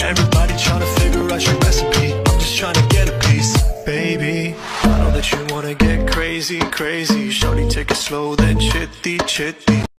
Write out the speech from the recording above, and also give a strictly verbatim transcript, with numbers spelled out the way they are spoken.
Everybody tryna figure out your recipe, I'm just tryna get a piece. Baby, I know that you wanna get crazy, crazy. Shorty, take it slow, then chitty, chitty.